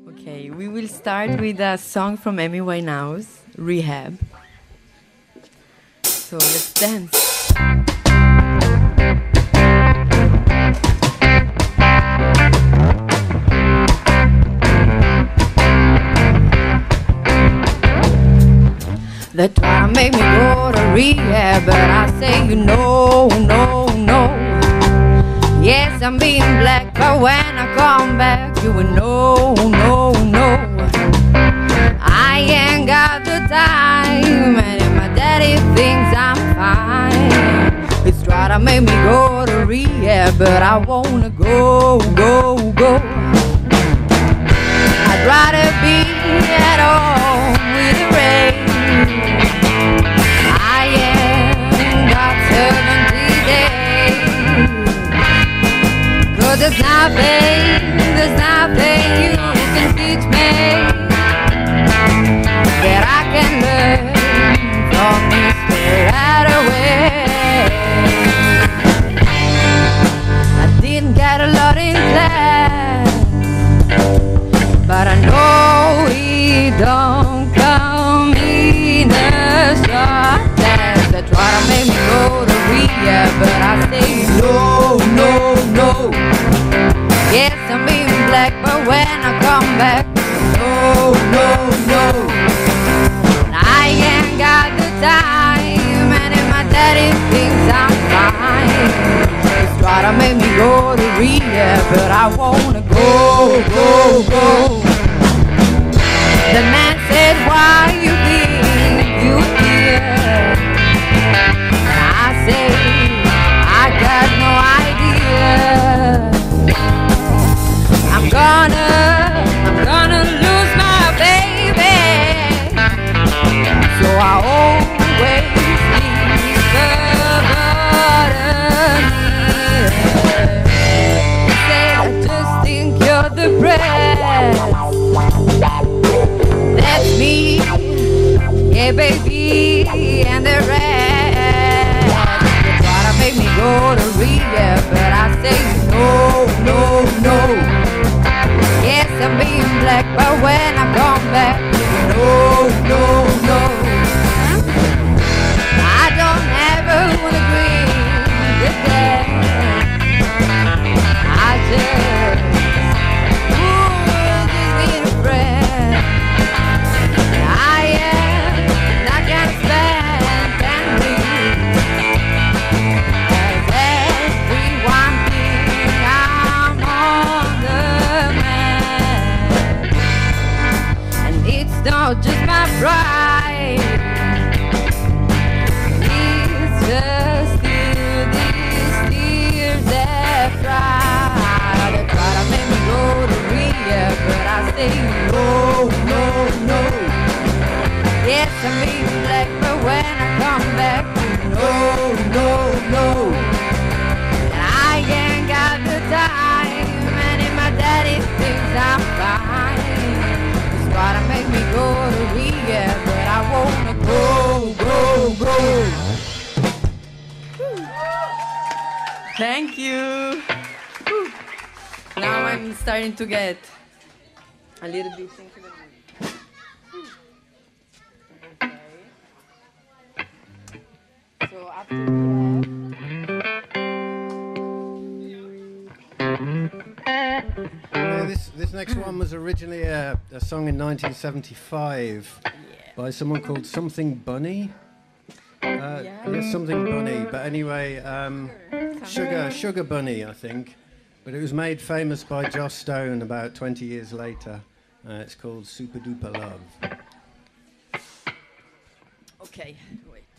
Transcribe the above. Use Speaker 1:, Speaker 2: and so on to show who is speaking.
Speaker 1: Okay, we will start with a song from Amy Winehouse, Rehab. So let's dance. They try to make me go to rehab, but I say you know, no, no. Yes, I'm being black, but when I come back, you will know, no, no. I ain't got the time, and if my daddy thinks I'm fine, it's try to make me go to rehab, but I wanna go, go, go. I'd rather be at home with the rain. I ain't got 70 days, 'cause there's nothing you can teach me that I can learn from Mr. Right away. I didn't get a lot in class, but I know he don't come in a short class. They try to make me go to rehab, but I say no, no, no. Yes, I'm being black, but when I come back, no, no, no. I ain't got the time, and if my daddy thinks I'm fine, just try to make me go to rehab, but I wanna go, go, go. The man said, why you been, you here? And I say, I got no idea. I'm gonna lose my baby, so I always leave the bottom here. Say I just think you're depressed. That's me, yeah baby, and the rest. They try to make me go to rehab, but I say no, no, no. Yes, I'm being black, but when I come back, no, no, no. I don't ever wanna agree with that. I just need a friend. I am not gonna spend penny, as everyone thinks I'm on the man. And it's not just my pride, it's just still these tears that cry. They try to make me go to rehab, but I say no, no, no. Yes, I'm being black, but when I come back, no, no, no. And I ain't got the time, and if my daddy thinks I'm fine, he's try to make me go to rehab, but I wanna go, go, go. Thank you. Whew. Now I'm starting to get a little bit into the mood. Okay. So after
Speaker 2: This next one was originally a song in 1975 by someone called Something Bunny. Yeah, Something Bunny. But anyway, Sugar Bunny, I think. But it was made famous by Joss Stone about 20 years later. It's called Super Duper Love.
Speaker 1: Okay, wait.